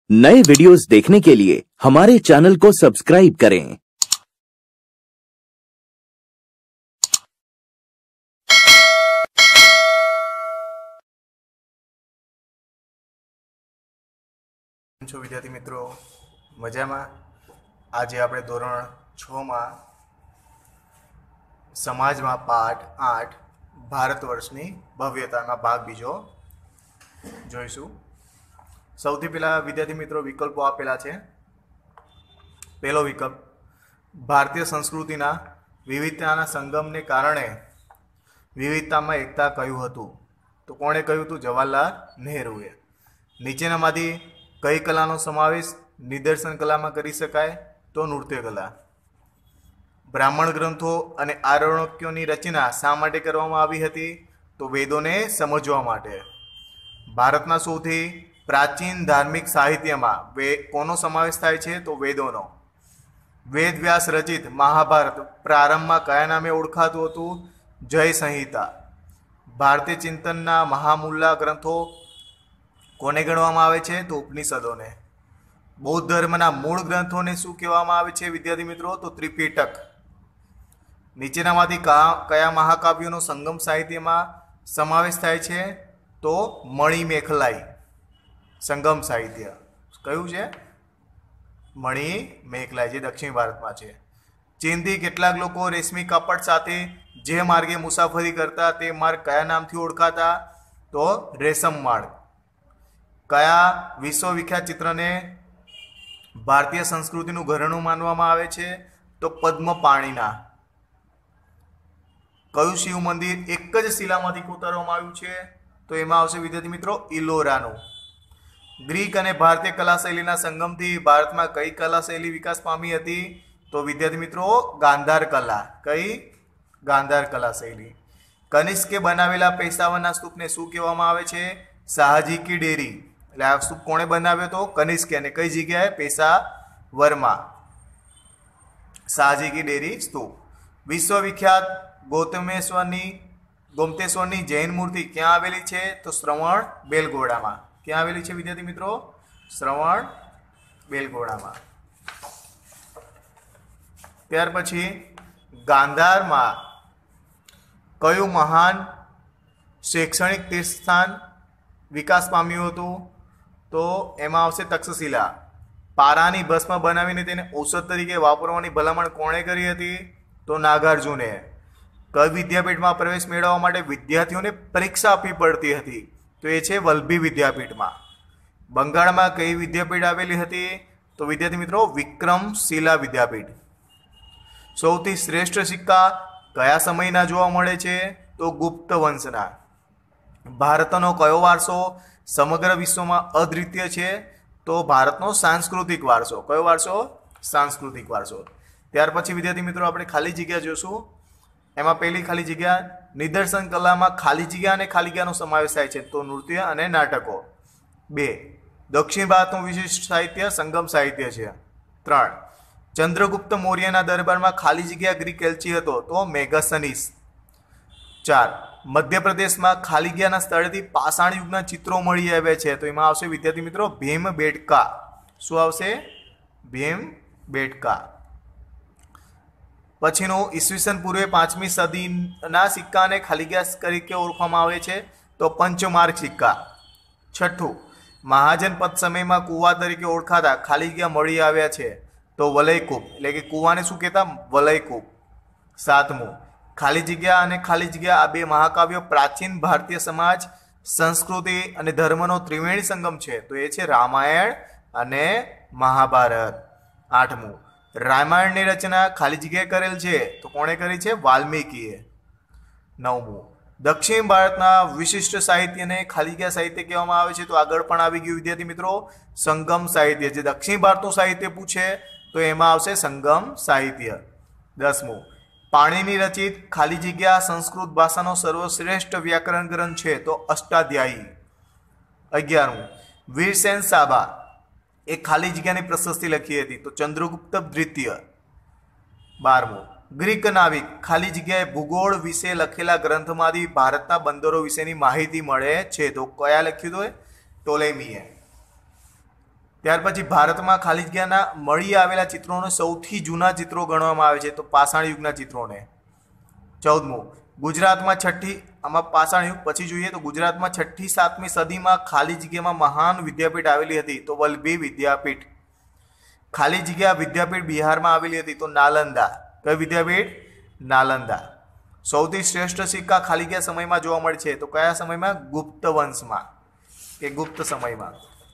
नए वीडियोस देखने के लिए हमारे चैनल को सब्सक्राइब करें। विद्यार्थी मित्रों मजा में आज आप धोरण 6 में समाज में पाठ 8 भारतवर्षनी भव्यता में भाग बीजो जोईशु। सौथी पहला विद्यार्थी मित्रों विकल्पों आपेला छे। पहलो विकल्प भारतीय संस्कृतिना विविधताना संगमने कारणे विविधता में एकता कह्युं हतुं। तो कोणे कह्युं हतुं? जवाहरलाल नेहरूले। नीचेनामांथी कई कलानो समावेश निदर्शन कला में करी शकाय? तो नृत्य कला। ब्राह्मण ग्रंथों अने आरण्यकोनी रचना शा माटे करवामां आवी हती? तो वेदोने समजवा माटे। भारतना सौथी प्राचीन धार्मिक साहित्य में कोनो समावेश थाय छे? तो वेदोनो। वेद व्यास रचित महाभारत प्रारंभ में कया नामे ओळखातुं हतुं? जय संहिता। भारतीय चिंतनना महामूला ग्रंथों कोने गणवामां आवे छे? तो उपनिषदोने। बौद्ध धर्मना मूळ ग्रंथोने शुं कहेवामां आवे छे विद्यार्थी मित्रों? तो त्रिपिटक। नीचेनामांथी कया महाकाव्योनो संगम साहित्यमां समावेश थाय छे? तो मणिमेखलाई। संगम साहित्य कयुं छे? मणिमेखलाई, जे दक्षिण भारत में छे। चीनथी केटलाक लोको रेशमी कापड़ साथे जे मार्गे मुसाफरी करता ते मार्ग कया नामथी ओळखाता? तो रेशम मार्ग। कया विश्वविख्यात चित्रने भारतीय संस्कृतिनुं घरेणुं मानवामां आवे छे? तो पद्मपाणिना। कयुं शिव मंदिर एक ज शिलामांथी कोतरवामां आव्युं छे? तो एमां आवशे विद्यार्थी मित्रों इलोरानुं। ग्रीक अने भारतीय कला शैलीना संगमथी भारतमां कई कला शैली विकास पामी हती? तो विद्यार्थी मित्रों गांधार कला। कई? गांधार कला शैली। कनिष्के बनावेला पेशावरना स्तूपने शुं कहेवामां आवे छे? शाहजी की डेरी। એટલે આ સ્તૂપ કોણે બનાવ્યો? તો કનિષ્કે। અને કઈ જગ્યાએ? પેશાવરમાં શાહજી की डेरी स्तूप। विश्वविख्यात गोमतेश्वरनी जैन मूर्ति क्या आवेली छे? तो श्रवण बेलगोळामां। क्या आवेली छे विद्यार्थी मित्रों? श्रवण बेलगोळामां। त्यार पछी गांधारमां कयुं महान शैक्षणिक तीर्थस्थान विकास पाम्युं हतुं? तो एमां आवशे तक्षशिला। पारानी भस्म बनावीने तेने औषध तरीके वापरवानी भलामण कोणे करी हती? तो नागार्जुने। कई विद्यापीठमां प्रवेश मेळववा माटे विद्यार्थीओने परीक्षा आपवी पड़ती हती? तो ए छे वल्लभी विद्यापीठमां। बंगाळमां कई विद्यापीठ आवेली हती? तो विद्यार्थी मित्रों विक्रमशिला विद्यापीठ। सौथी श्रेष्ठ सिक्का कया समयना जोवा मळे छे? तो गुप्त वंशना। भारतनो कयो वारसो समग्र विश्वमां अद्वितीय छे? तो भारतनो सांस्कृतिक वारसो। कयो वारसो? सांस्कृतिक वारसो। त्यार पछी विद्यार्थी मित्रों आपणे खाली जग्या जोशुं। एमां पहेली खाली जग्या निदर्शन कलामां खाली जग्या अने खाली जग्यानो समावेश थाय छे? तो नृत्य अने नाटको। 2 दक्षिण भारतनुं विशिष्ट साहित्य संगम साहित्य छे। 3 चंद्रगुप्त मौर्यना दरबारमां खाली जग्या ग्रीक एल्ची हतो? तो मेगास्थनीस। 4 मध्य प्रदेश में खाली जग्याना स्थळेथी पाषाण युगना चित्रों मळी आव्या छे? तो एमां आवशे विद्यार्थी मित्रों भीमबेटका। शुं आवशे? भीमबेटका। पछीनो ईस्वीसन पूर्वे 5મી सदीना सिक्काने खाली जग्या तरीके ओळखवामां आवे छे? तो पंचमार्क सिक्का। 6 महाजनपद समय में कुवा तरीके ओळखाता खाली जग्या मळी आव्या छे? तो वलयकूप। એટલે કે કુવાને શું કહેતા? વલયકૂપ। 7 खाली जग्या अने खाली जग्या आ बे महाकाव्यो प्राचीन भारतीय समाज संस्कृति अने धर्मनो त्रिवेणी संगम छे? तो ए छे रामायण अने महाभारत। 8 रामायणनी रचना खाली जग्याए करेल छे? तो कोणे करी छे? वाल्मीकिए। 9 दक्षिण भारतना विशिष्ट साहित्यने खाली जग्या साहित्य कहेवामां आवे छे? तो आगळ पण आवी गयुं विद्यार्थी मित्रों संगम साहित्य। जे दक्षिण भारतनुं साहित्य पूछे तो एमां आवशे संगम साहित्य। 10 पाणिनि रचित खाली जग्या संस्कृत भाषानो सर्वश्रेष्ठ व्याकरण ग्रंथ छे? तो अष्टाध्यायी। 11 वीरसेन साबा एक खाली जग्यानी प्रशस्ति लखी हती? तो चंद्रगुप्त द्वितीय। 12 ग्रीक नाविक खाली जग्याए भूगोळ विषे लखेला ग्रंथमांथी भारतना बंदरो विशेनी माहिती मळे छे? तो कया लख्युं? तो टोलेमीए। ત્યાર પછી ભારતમાં ખાલી જગ્યાના મળી આવેલા ચિત્રોને સૌથી જૂના ચિત્રો ગણવામાં આવે છે, તો પાષાણ યુગના ચિત્રોને. 14મું, ગુજરાતમાં આમાં પાષાણ યુગ પછી જોઈએ તો ગુજરાતમાં 6ઠી 7મી સદીમાં ખાલી જગ્યામાં મહાન વિદ્યાપીઠ આવેલી હતી, તો વલ્લભી વિદ્યાપીઠ. ખાલી જગ્યા વિદ્યાપીઠ બિહારમાં આવેલી હતી, તો નાલંદા. કઈ વિદ્યાપીઠ? નાલંદા. સૌથી શ્રેષ્ઠ સિક્કા ખાલી ગયા સમયમાં જોવા મળે છે, તો કયા સમયમાં? ગુપ્ત વંશમાં કે ગુપ્ત સમયમાં.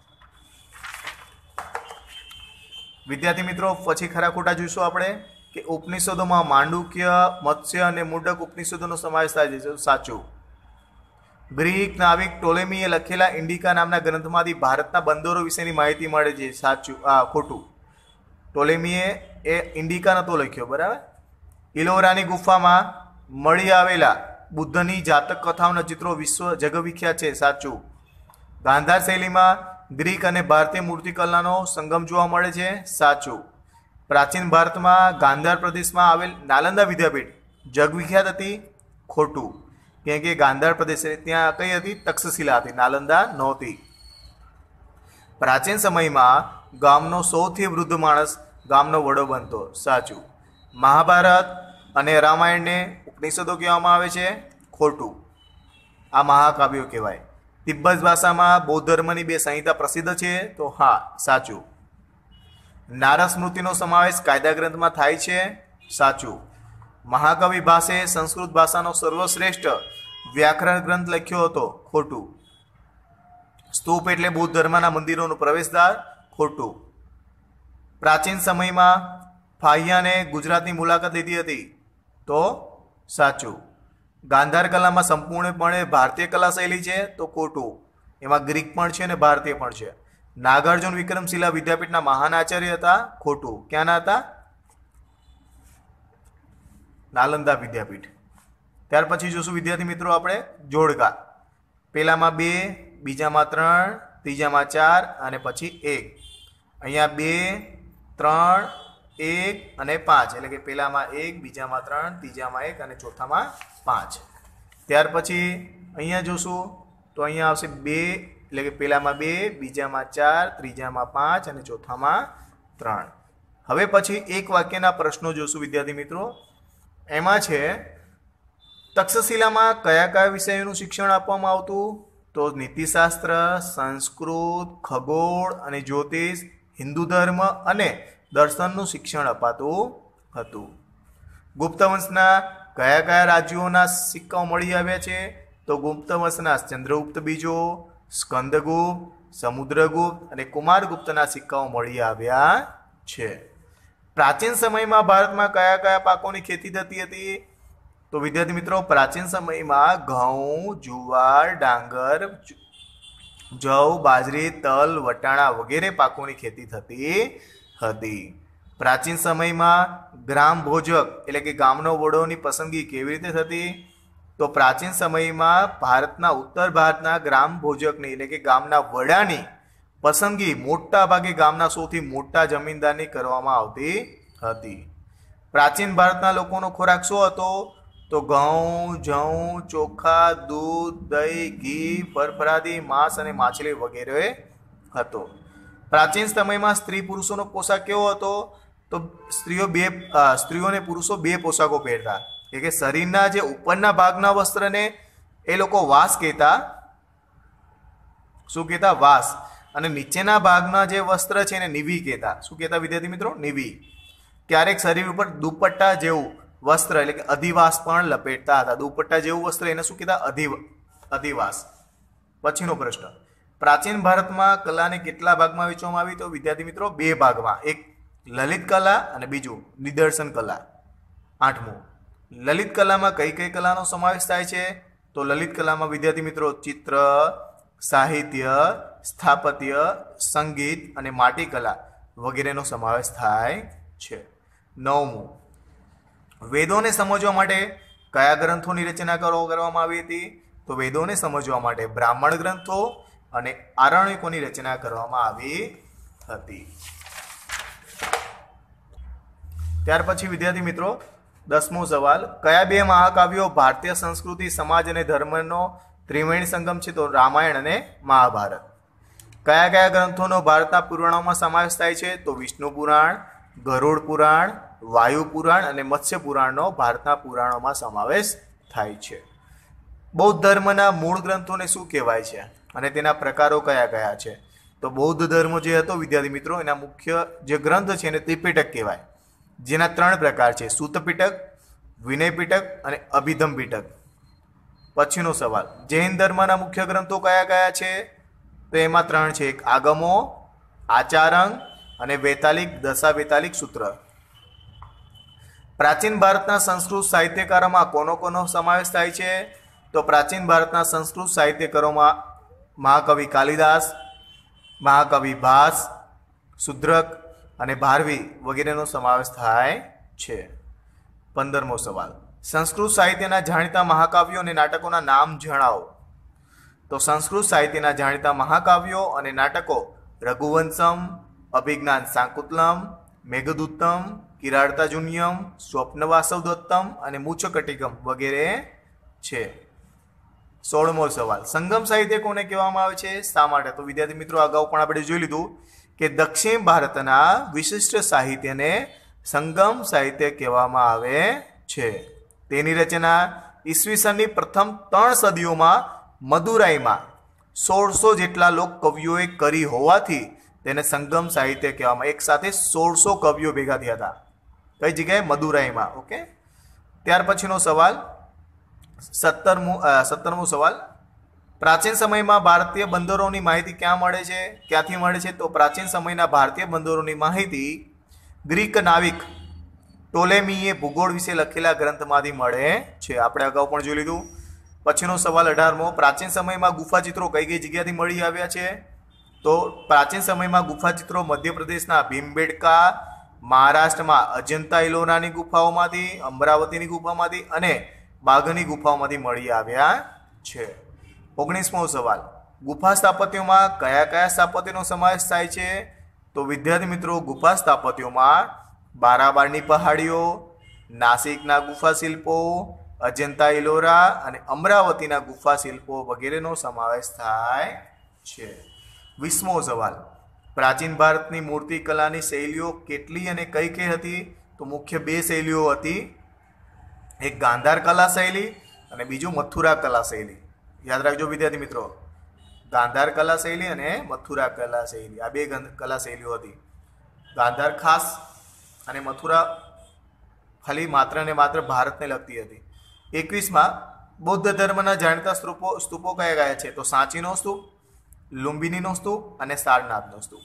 વિદ્યાર્થી મિત્રો, પછી ખરા ખોટા જોઈશું આપણે કે ઉપનિષદોમાં માંડુક્ય, મત્સ્ય અને મુંડક ઉપનિષદોનો સમાવેશ થાય છે, સાચું. ગ્રીક નાવિક ટોલેમીએ લખેલા ઇન્ડિકા નામના ગ્રંથમાંથી ભારતના બંદરો વિશેની માહિતી મળે છે, સાચું. ખોટું. ટોલેમીએ એ ઇન્ડિકા નતો લખ્યો, બરાબર. ઇલોરાની ગુફામાં મળી આવેલા બુદ્ધની જાતક કથાઓના ચિત્રો વિશ્વ જગવિખ્યાત છે, સાચું. ગાંધાર શૈલીમાં ગ્રીક અને ભારતીય મૂર્તિકલાનો સંગમ જોવા મળે છે, સાચું. પ્રાચીન ભારતમાં ગાંધાર પ્રદેશમાં આવેલ નાલંદા વિદ્યાપીઠ જગવિખ્યાત હતી, ખોટું. કેમ કે ગાંધાર પ્રદેશ ત્યાં કઈ હતી? તક્ષશિલા હતી, નાલંદા નહોતી. પ્રાચીન સમયમાં ગામનો સૌથી વૃદ્ધ માણસ ગામનો વડો બનતો, સાચું. મહાભારત અને રામાયણને ઉપનિષદો કહેવામાં આવે છે, ખોટું. આ મહાકાવ્યો કહેવાય. તિબ્બત ભાષામાં બૌદ્ધ ધર્મની 2 સંહિતા પ્રસિદ્ધ છે, તો હા, સાચું. નારદ સ્મૃતિનો સમાવેશ કાયદા ગ્રંથમાં થાય છે, સાચું. મહાકવિ ભાસે સંસ્કૃત ભાષાનો સર્વશ્રેષ્ઠ વ્યાકરણ ગ્રંથ લખ્યો હતો, ખોટું. સ્તૂપ એટલે બૌદ્ધ ધર્મના મંદિરોનો પ્રવેશદ્વાર, ખોટું. પ્રાચીન સમયમાં ફાહિયાને ગુજરાતની મુલાકાત લીધી હતી, તો સાચું. ગાંધાર કલામાં સંપૂર્ણપણે ભારતીય કલા શૈલી છે, તો ખોટું. એમાં ગ્રીક પણ છે અને ભારતીય પણ છે. નાગાર્જુન વિક્રમશિલા વિદ્યાપીઠના મહાન આચાર્ય હતા, ખોટું. ક્યાંના હતા? નાલંદા વિદ્યાપીઠ. ત્યાર પછી જોશું વિદ્યાર્થી મિત્રો આપણે જોડકા. પહેલામાં 2, બીજામાં 3, ત્રીજામાં 4 અને પછી 1. અહીંયા 2, 3, 1 અને 5, એટલે કે પહેલામાં 1, બીજામાં 3, ત્રીજામાં 1 અને ચોથામાં 5. ત્યાર પછી અહીંયા જોશું તો અહીંયા આવશે 2, એટલે કે પહેલામાં 2, બીજામાં 4, ત્રીજામાં 5 અને ચોથામાં 3. હવે પછી એક વાક્યના પ્રશ્નો જોશું વિદ્યાર્થી મિત્રો. એમાં છે તક્ષશિલામાં કયા કયા વિષયોનું શિક્ષણ આપવામાં આવતું? તો નીતિશાસ્ત્ર, સંસ્કૃત, ખગોળ અને જ્યોતિષ, હિન્દુ ધર્મ અને દર્શનનું શિક્ષણ અપાતું હતું. ગુપ્ત વંશના કયા કયા રાજ્યોના સિક્કાઓ મળી આવ્યા છે? તો ગુપ્ત વંશના ચંદ્રગુપ્ત બીજો, સ્કંદગુપ્ત, સમુદ્રગુપ્ત અને કુમારગુપ્તના સિક્કાઓ મળી આવ્યા છે. પ્રાચીન સમયમાં ભારતમાં કયા કયા પાકોની ખેતી થતી હતી? તો વિદ્યાર્થી મિત્રો, પ્રાચીન સમયમાં ઘઉં, જુવાર, ડાંગર, જવ, બાજરી, તલ, વટાણા વગેરે પાકોની ખેતી થતી હતી. પ્રાચીન સમયમાં ગ્રામ ભોજક એટલે કે ગામનો વડોની પસંદગી કેવી રીતે થતી? તો પ્રાચીન સમયમાં ભારતના ઉત્તર ભારતના ગ્રામ ભોજકની એટલે કે ગામના વડાની પસંદગી મોટા ભાગે ગામના સૌથી મોટા જમીનદારની કરવામાં આવતી હતી. પ્રાચીન ભારતના લોકોનો ખોરાક શું હતો? તો ઘઉં, જવ, ચોખા, દૂધ, દહીં, ઘી, ફરફરાદી, માંસ અને માછલી વગેરે હતો. પ્રાચીન સમયમાં સ્ત્રી પુરુષોનો પોશાક કેવો હતો? તો સ્ત્રીઓને પુરુષો 2 પોશાકો પહેરતા. એટલે કે શરીરના જે ઉપરના ભાગના વસ્ત્રને એ લોકો વાસ કહેતા. શું કહેતા? વાસ. અને નીચેના ભાગના જે વસ્ત્ર છે એને નિવી કહેતા. શું કહેતા વિદ્યાર્થી મિત્રો? નિવી. ક્યારેક શરીર ઉપર દુપટ્ટા જેવું વસ્ત્ર એટલે કે અધિવાસ પણ લપેટતા હતા. દુપટ્ટા જેવું વસ્ત્ર એને શું કહેતા? અધિવાસ. પછીનો પ્રશ્ન, પ્રાચીન ભારતમાં કલાને કેટલા ભાગમાં વહેંચવામાં આવી? તો વિદ્યાર્થી મિત્રો 2 ભાગમાં. એક લલિત કલા અને બીજું નિદર્શન કલા. 8મું, લલિત કલામાં કઈ કઈ કલાનો સમાવેશ થાય છે? તો લલિત કલામાં વિદ્યાર્થી મિત્રો ચિત્ર, સાહિત્ય, સ્થાપત્ય, સંગીત અને માટીકલા વગેરેનો સમાવેશ થાય છે. 9મું, વેદોને સમજવા માટે કયા ગ્રંથોની રચના કરવામાં આવી હતી? તો વેદોને સમજવા માટે બ્રાહ્મણ ગ્રંથો અને આરણ્યકોની રચના કરવામાં આવી હતી. ત્યાર પછી વિદ્યાર્થી મિત્રો 10મો સવાલ, કયા 2 મહાકાવ્યો ભારતીય સંસ્કૃતિ, સમાજ અને ધર્મનો ત્રિવેણી સંગમ છે? તો રામાયણ અને મહાભારત. કયા કયા ગ્રંથોનો ભારતના પુરાણોમાં સમાવેશ થાય છે? તો વિષ્ણુ પુરાણ, ગરુડ પુરાણ, વાયુ પુરાણ અને મત્સ્ય પુરાણનો ભારતના પુરાણોમાં સમાવેશ થાય છે. બૌદ્ધ ધર્મના મૂળ ગ્રંથોને શું કહેવાય છે અને તેના પ્રકારો કયા કયા છે? તો બૌદ્ધ ધર્મ જે હતો વિદ્યાર્થી મિત્રો, એના મુખ્ય જે ગ્રંથ છે એને ત્રિપિટક કહેવાય, જેના 3 પ્રકાર છે: સૂત પિટક, વિનય પિટક અને અભિધમ પિટક. પછીનો સવાલ, જૈન ધર્મના મુખ્ય ગ્રંથો કયા કયા છે? તો એમાં 3 છે: એક આગમો, આચારંગ અને વૈતાલિક દશાવૈતાલિક સૂત્ર. પ્રાચીન ભારતના સંસ્કૃત સાહિત્યકારોમાં કોનો સમાવેશ થાય છે? તો પ્રાચીન ભારતના સંસ્કૃત સાહિત્યકારોમાં મહાકવિ કાલિદાસ, મહાકવિ ભાસ, શુદ્રક અને ભારવી વગેરેનો સમાવેશ થાય છે. 15મો સવાલ, સંસ્કૃત સાહિત્યના જાણીતા મહાકાવ્યો અને નાટકોના નામ જણાવો. તો સંસ્કૃત સાહિત્યના જાણીતા મહાકાવ્યો અને નાટકો રઘુવંશમ, અભિજ્ઞાન શાકુંતલમ, મેઘદૂતમ, કિરાતાર્જુનીયમ, સ્વપ્નવાસવદત્તમ અને મૂછકટિકમ વગેરે છે. 16મો સવાલ, સંગમ સાહિત્ય કોને કહેવામાં આવે છે? શા માટે? તો વિદ્યાર્થી મિત્રો, અગાઉ પણ આપણે જોઈ લીધું કે દક્ષિણ ભારતના વિશિષ્ટ સાહિત્યને સંગમ સાહિત્ય કહેવામાં આવે છે. તેની રચના ઈસવીસનની પ્રથમ 3 સદીઓમાં મદુરાઈમાં 1600 જેટલા લોક કવિઓએ કરી હોવાથી તેને સંગમ સાહિત્ય કહેવામાં. એક સાથે 1600 કવિઓ ભેગા થયા હતા. કઈ જગ્યાએ? મદુરાઈમાં. ઓકે. ત્યાર પછીનો સવાલ, 17મો સવાલ, પ્રાચીન સમયમાં ભારતીય બંદરોની માહિતી ક્યાંથી મળે છે? તો પ્રાચીન સમયના ભારતીય બંદરોની માહિતી ગ્રીક નાવિક ટોલેમીએ ભૂગોળ વિશે લખેલા ગ્રંથમાંથી મળે છે. આપણે અગાઉ પણ જોઈ લીધું. પછીનો સવાલ 18મો, પ્રાચીન સમયમાં ગુફાચિત્રો કઈ કઈ જગ્યાથી મળી આવ્યા છે? તો પ્રાચીન સમયમાં ગુફાચિત્રો મધ્યપ્રદેશના ભીમબેટકા, મહારાષ્ટ્રમાં અજંતા ઇલોરાની ગુફાઓમાંથી, અમરાવતીની ગુફામાંથી અને બાઘની ગુફાઓમાંથી મળી આવ્યા છે. 19મો સવાલ, ગુફા સ્થાપત્યોમાં કયા કયા સ્થાપત્યનો સમાવેશ થાય છે? તો વિદ્યાર્થી મિત્રો, ગુફા સ્થાપત્યોમાં બારાબારની પહાડીઓ, નાસિકના ગુફા શિલ્પો, અજંતા ઇલોરા અને અમરાવતીના ગુફા શિલ્પો વગેરેનો સમાવેશ થાય છે. 20મો સવાલ, પ્રાચીન ભારતની મૂર્તિ કલાની શૈલીઓ કેટલી અને કઈ કઈ હતી? તો મુખ્ય 2 શૈલીઓ હતી. એક ગાંધાર કલા શૈલી અને બીજું મથુરા કલા શૈલી. યાદ રાખજો વિદ્યાર્થી મિત્રો, ગાંધાર કલા શૈલી અને મથુરા કલા શૈલી, આ 2 કલા શૈલીઓ હતી. ગાંધાર ખાસ અને મથુરા ખાલી માત્ર ને માત્ર ભારતને લગતી હતી. 21માં બૌદ્ધ ધર્મના જાણીતા સ્તૂપો કયા કયા છે? તો સાંચીનો સ્તૂપ, લુંબિનીનો સ્તૂપ અને સારનાથનો સ્તૂપ.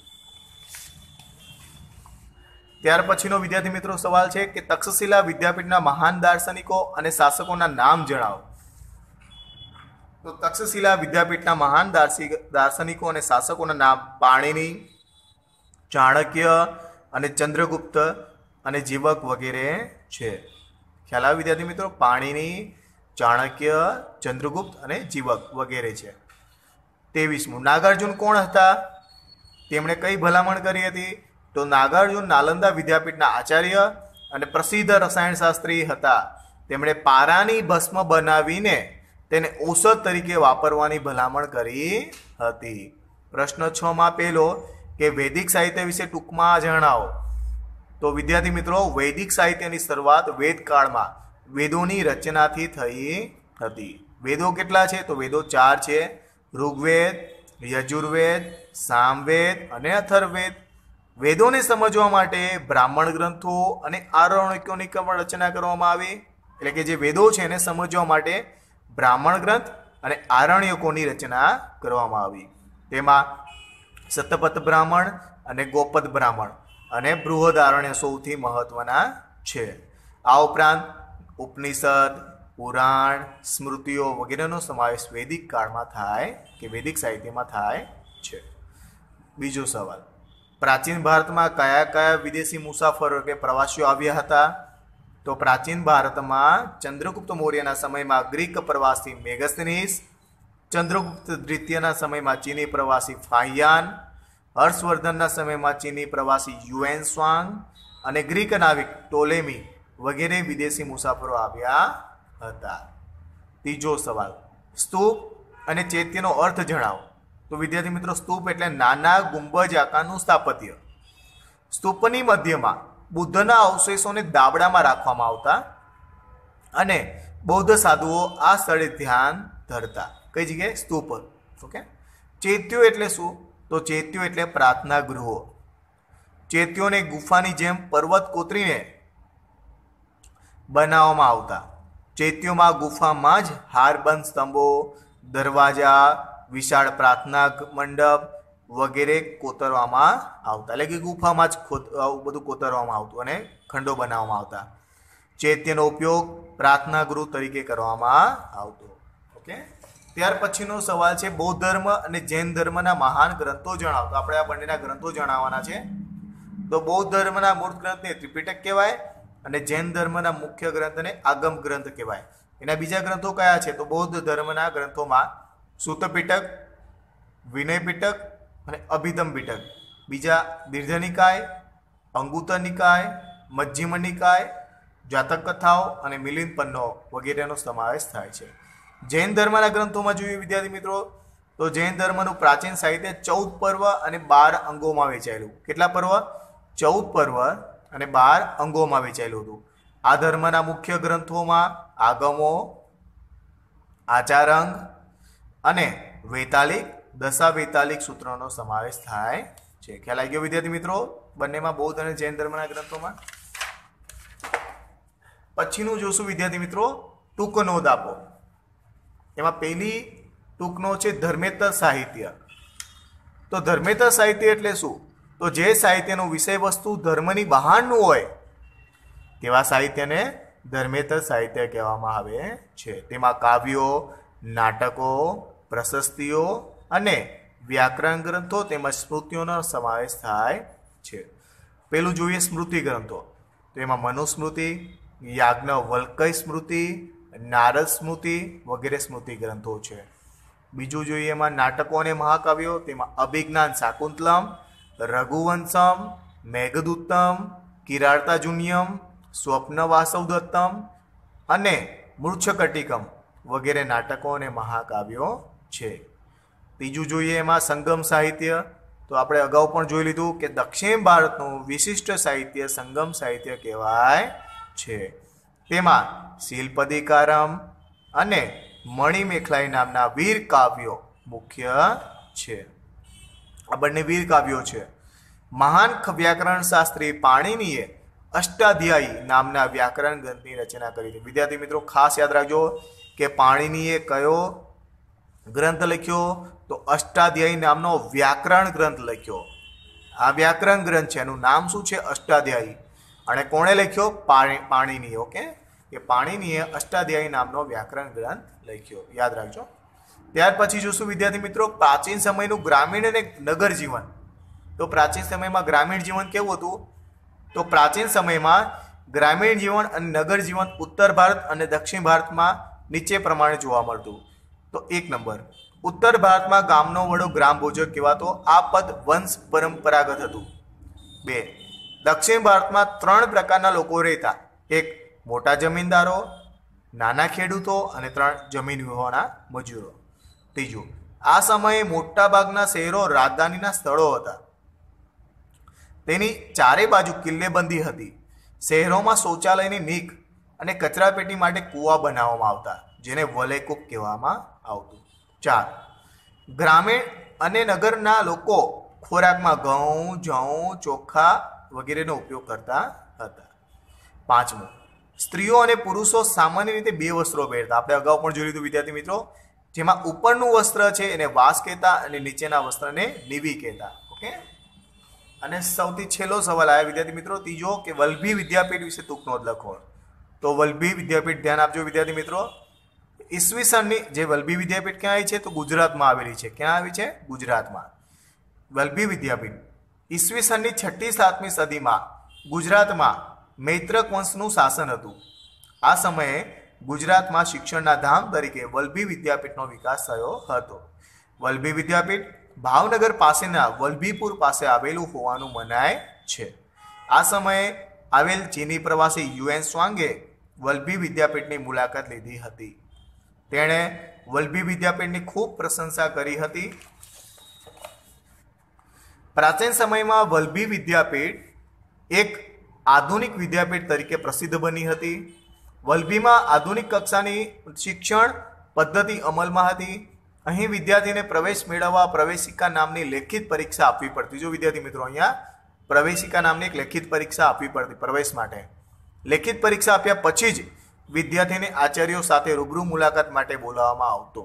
ત્યાર પછીનો વિદ્યાર્થી મિત્રો સવાલ છે કે તક્ષશિલા વિદ્યાપીઠના મહાન દાર્શનિકો અને શાસકોના નામ જણાવો. તો તક્ષશિલા વિદ્યાપીઠના મહાન દાર્શનિકો અને શાસકોના નામ પાણિની, ચાણક્ય અને ચંદ્રગુપ્ત અને જીવક વગેરે છે. ખ્યાલ આવે વિદ્યાર્થી મિત્રો? પાણિની, ચાણક્ય, ચંદ્રગુપ્ત અને જીવક વગેરે છે. 23મું, નાગાર્જુન કોણ હતા? તેમણે કઈ ભલામણ કરી હતી? તો નાગાર્જુન નાલંદા વિદ્યાપીઠના આચાર્ય અને પ્રસિદ્ધ રસાયણશાસ્ત્રી હતા. તેમણે પારાની ભસ્મ બનાવીને તેને ઔષધ તરીકે વાપરવાની ભલામણ કરી હતી. પ્રશ્ન 6માં પહેલો કે વૈદિક સાહિત્ય વિશે ટૂંકમાં જણાવો. તો વિદ્યાર્થી મિત્રો, વૈદિક સાહિત્યની શરૂઆત વેદકાળમાં વેદોની રચનાથી થઈ હતી. વેદો કેટલા છે? તો વેદો 4 છે: ઋગ્વેદ, યજુર્વેદ, સામવેદ અને અથર્વવેદ. વેદોને સમજવા માટે બ્રાહ્મણ ગ્રંથો અને આરણ્યકોની રચના કરવામાં આવી. એટલે કે જે વેદો છે એને સમજવા માટે બ્રાહ્મણ ગ્રંથ અને આરણ્યકોની રચના કરવામાં આવી. તેમાં શતપથ બ્રાહ્મણ અને ગોપદ બ્રાહ્મણ અને બૃહદ આરણ્ય સૌથી મહત્વના છે. આ ઉપરાંત ઉપનિષદ, પુરાણ, સ્મૃતિઓ વગેરેનો સમાવેશ વૈદિક કાળમાં થાય કે વૈદિક સાહિત્યમાં થાય છે. બીજો સવાલ, પ્રાચીન ભારતમાં કયા કયા વિદેશી મુસાફરો કે પ્રવાસીઓ આવ્યા હતા? તો પ્રાચીન ભારતમાં ચંદ્રગુપ્ત મૌર્યના સમયમાં ગ્રીક પ્રવાસી મેગસ્તીનીસ, ચંદ્રગુપ્ત દ્વિતીયના સમયમાં ચીની પ્રવાસી ફાહિયાન, હર્ષવર્ધનના સમયમાં ચીની પ્રવાસી યુએન સ્વાંગ અને ગ્રીક નાવિક ટોલેમી વગેરે વિદેશી મુસાફરો આવ્યા હતા. ત્રીજો સવાલ, સ્તૂપ અને ચૈત્યનો અર્થ જણાવો. તો વિદ્યાર્થી મિત્રો સ્તૂપ એટલે નાના ગુંબજ આકારનું સ્થાપત્ય. સ્તૂપની મધ્યમાં બુદ્ધના અવશેષોને દાબડામાં રાખવામાં આવતા અને બૌદ્ધ સાધુઓ આ સ્થળે ધ્યાન ધરતા. કઈ જગ્યાએ? સ્તૂપ. ઓકે. ચૈત્યો એટલે શું? તો ચૈત્યો એટલે પ્રાર્થના ગૃહો. ચૈત્યોને ગુફાની જેમ પર્વત કોતરીને બનાવવામાં આવતા. ચૈત્યોમાં ગુફામાં જ હારબંધ સ્તંભો, દરવાજા, વિશાળ પ્રાર્થના મંડપ વગેરે કોતરવામાં આવતા. એટલે કે ગુફામાં જ બધું કોતરવામાં આવતું અને ખંડો બનાવવામાં આવતા. ચૈત્યનો ઉપયોગ પ્રાર્થના ગૃહ તરીકે કરવામાં આવતો. ઓકે. ત્યાર પછીનો સવાલ છે બૌદ્ધ ધર્મ અને જૈન ધર્મના મહાન ગ્રંથો જણાવો. તો આપણે આ બંનેના ગ્રંથો જણાવવાના છે. તો બૌદ્ધ ધર્મના મૂળ ગ્રંથને ત્રિપિટક કહેવાય અને જૈન ધર્મના મુખ્ય ગ્રંથને આગમ ગ્રંથ કહેવાય. એના બીજા ગ્રંથો કયા છે? તો બૌદ્ધ ધર્મના ગ્રંથોમાં સૂત પિટક, વિનય પિટક અને અભિધમ પિટક. બીજા દીર્ઘ નિકાય, અંગુત્તર નિકાય, મજ્જિમ નિકાય, જાતક કથાઓ અને મિલિંદ પન્નો વગેરેનો સમાવેશ થાય છે. જૈન ધર્મના ગ્રંથોમાં જોઈએ વિદ્યાર્થી મિત્રો, તો જૈન ધર્મનું પ્રાચીન સાહિત્ય 14 પર્વ અને 12 અંગોમાં વહેંચાયેલું. કેટલા પર્વ? 14 પર્વ અને 12 અંગોમાં વહેંચાયેલું હતું. આ ધર્મના મુખ્ય ગ્રંથોમાં આગમો, આચારંગ અને વૈતાલિક, દશાવૈતાલિક સૂત્રોનો સમાવેશ થાય છે. ખ્યાલ આવી ગયો વિદ્યાર્થી મિત્રો બંનેમાં બૌદ્ધ અને જૈન ધર્મના ગ્રંથોમાં? પછીનું જોશું વિદ્યાર્થી મિત્રો ટૂંક નોંધ આપો. એમાં પહેલી ટૂંક નોંધ છે ધર્મેતર સાહિત્ય. તો ધર્મેતર સાહિત્ય એટલે શું? તો જે સાહિત્યનો વિષય વસ્તુ ધર્મની બહારનું હોય તેવા સાહિત્યને ધર્મેતર સાહિત્ય કહેવામાં આવે છે. તેમાં કાવ્યો, નાટકો, પ્રશસ્તિઓ અને વ્યાકરણ ગ્રંથો તેમજ સ્મૃતિઓનો સમાવેશ થાય છે. પેલું જોઈએ સ્મૃતિ ગ્રંથો. તો એમાં મનુસ્મૃતિ, યાજ્ઞવલ્ક્ય સ્મૃતિ, નારદ સ્મૃતિ વગેરે સ્મૃતિ ગ્રંથો છે. બીજું જોઈએ એમાં નાટકો અને મહાકાવ્યો. તેમાં અભિજ્ઞાન શાકુંતલમ, રઘુવંશમ, મેઘદૂતમ, કિરાર્તાજુન્યમ, સ્વપ્નવાસવદત્તમ અને મૃચ્છકટિકમ વગેરે નાટકો અને મહાકાવ્યો છે. ત્રીજું જોઈએ એમાં સંગમ સાહિત્ય. તો આપણે અગાઉ પણ જોઈ લીધું કે દક્ષિણ ભારતનું વિશિષ્ટ સાહિત્ય સંગમ સાહિત્ય કહેવાય છે. તેમાં શિલ્પદિકારમ અને મણિમેખલાઈ નામના વીર કાવ્યો મુખ્ય છે. આ બંને વીર કાવ્યો છે. મહાન વ્યાકરણ શાસ્ત્રી પાણિનીએ અષ્ટાધ્યાયી નામના વ્યાકરણ ગ્રંથની રચના કરી હતી. વિદ્યાર્થી મિત્રો ખાસ યાદ રાખજો કે પાણિનીએ કયો ગ્રંથ લખ્યો? તો અષ્ટાધ્યાયી નામનો વ્યાકરણ ગ્રંથ લખ્યો. આ વ્યાકરણ ગ્રંથ છે, એનું નામ શું છે? અષ્ટાધ્યાયી. અને કોણે લખ્યો? પાણિનીએ. ઓકે, કે પાણિનીએ અષ્ટાધ્યાયી નામનો વ્યાકરણ ગ્રંથ લખ્યો. યાદ રાખજો. ત્યાર પછી જોશું વિદ્યાર્થી મિત્રો પ્રાચીન સમયનું ગ્રામીણ અને નગર જીવન. તો પ્રાચીન સમયમાં ગ્રામીણ જીવન કેવું હતું? તો પ્રાચીન સમયમાં ગ્રામીણ જીવન અને નગર જીવન ઉત્તર ભારત અને દક્ષિણ ભારતમાં નીચે પ્રમાણે જોવા મળતું. તો 1 નંબર, ઉત્તર ભારતમાં ગામનો વડો ગ્રામ ભોજક કહેવાતો. આ પદ વંશ પરંપરાગત હતું. 2, દક્ષિણ ભારતમાં 3 પ્રકારના લોકો રહેતા. 1, મોટા જમીનદારો, નાના ખેડૂતો અને 3 જમીન વિહોણા મજૂરો. 3, આ સમયે મોટાભાગના શહેરો રાજધાનીના સ્થળો હતા. તેની ચારે બાજુ કિલ્લેબંધી હતી. શહેરોમાં શૌચાલયની નીક અને કચરાપેટી માટે કૂવા બનાવવામાં આવતા, જેને વલયકૂપ કહેવામાં આવતું. 4, ગ્રામીણ અને નગરના લોકો ખોરાકમાં ઘઉં, જવ, ચોખા વગેરેનો ઉપયોગ કરતા હતા. 5, સ્ત્રીઓ અને પુરુષો સામાન્ય રીતે 2 વસ્ત્રો પહેરતા. આપણે અગાઉ પણ જોયું હતું વિદ્યાર્થી મિત્રો, જેમાં ઉપરનું વસ્ત્ર છે એને વાસ કહેતા અને નીચેના વસ્ત્રને નિવી કહેતા. ઓકે. અને સૌથી છેલ્લો સવાલ આવ્યા વિદ્યાર્થી મિત્રો ત્રીજો, કે વલ્લભી વિદ્યાપીઠ વિશે ટૂંક નોંધ લખો. તો વલ્લભી વિદ્યાપીઠ ધ્યાન આપજો વિદ્યાર્થી મિત્રો. ઈસવીસનની જે વલ્લભી વિદ્યાપીઠ ક્યાં આવી છે? તો ગુજરાતમાં આવેલી છે. ક્યાં આવી છે? ગુજરાતમાં. વલ્લભી વિદ્યાપીઠ ઈસવીસનની 6મી-7મી સદીમાં ગુજરાતમાં મૈત્રક વંશનું શાસન હતું. આ સમયે ગુજરાતમાં શિક્ષણના ધામ તરીકે વલ્લભી વિદ્યાપીઠનો વિકાસ થયો હતો. વલ્લભી વિદ્યાપીઠ ભાવનગર પાસેના વલ્લભીપુર પાસે આવેલું હોવાનું મનાય છે. આ સમયે આવેલ ચીની પ્રવાસી યુએન સ્વાંગે વલ્લભી વિદ્યાપીઠની મુલાકાત લીધી હતી. તેણે વલ્લભી વિદ્યાપીઠની ખૂબ પ્રશંસા કરી હતી પ્રાચીન સમયમાં વલ્લભી વિદ્યાપીઠ એક આધુનિક વિદ્યાપીઠ તરીકે પ્રસિદ્ધ બની હતી. વલ્લભીમાં આધુનિક કક્ષાની શિક્ષણ પદ્ધતિ અમલમાં હતી. અહીં વિદ્યાર્થીને પ્રવેશ મેળવવા પ્રવેશિકા નામની લેખિત પરીક્ષા આપવી પડતી. જો વિદ્યાર્થી મિત્રો, અહીંયા પ્રવેશિકા નામની એક લેખિત પરીક્ષા આપવી પડતી પ્રવેશ માટે. લેખિત પરીક્ષા આપ્યા પછી જ વિદ્યાર્થીને આચાર્યો સાથે રૂબરૂ મુલાકાત માટે બોલાવવામાં આવતો.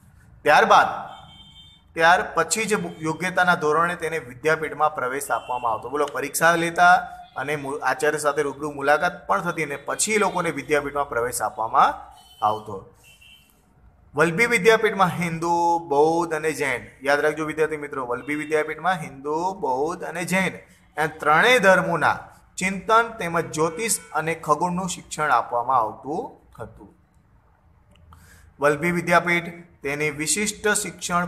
ત્યાર પછી જ યોગ્યતાના ધોરણે તેને વિદ્યાપીઠમાં પ્રવેશ આપવામાં આવતો. બોલો, પરીક્ષા લેતા અને આચાર્ય સાથે રૂબરૂ મુલાકાત પણ થતી અને પછી લોકોને વિદ્યાપીઠમાં પ્રવેશ આપવામાં આવતો. વલ્લભી વિદ્યાપીઠમાં હિન્દુ, બૌદ્ધ અને જૈન, યાદ રાખજો વિદ્યાર્થી મિત્રો, વલ્લભી વિદ્યાપીઠમાં હિન્દુ, બૌદ્ધ અને જૈન એમ ત્રણેય ધર્મોના ચિંતન તેમજ જ્યોતિષ અને ખગોળનું શિક્ષણ આપવામાં આવતું હતું. વલ્લભી વિદ્યાપીઠ તેની વિશિષ્ટ શિક્ષણ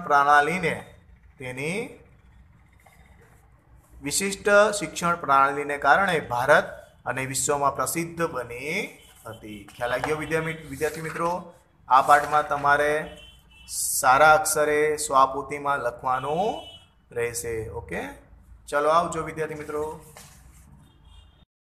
પ્રણાલીને કારણે ભારત અને વિશ્વમાં પ્રસિદ્ધ બની હતી. ખ્યાલ આવી ગયો વિદ્યાર્થી મિત્રો? આ પાઠમાં તમારે સારા અક્ષરે સ્વપોથીમાં લખવાનું રહેશે. ઓકે, ચલો આવજો વિદ્યાર્થી મિત્રો.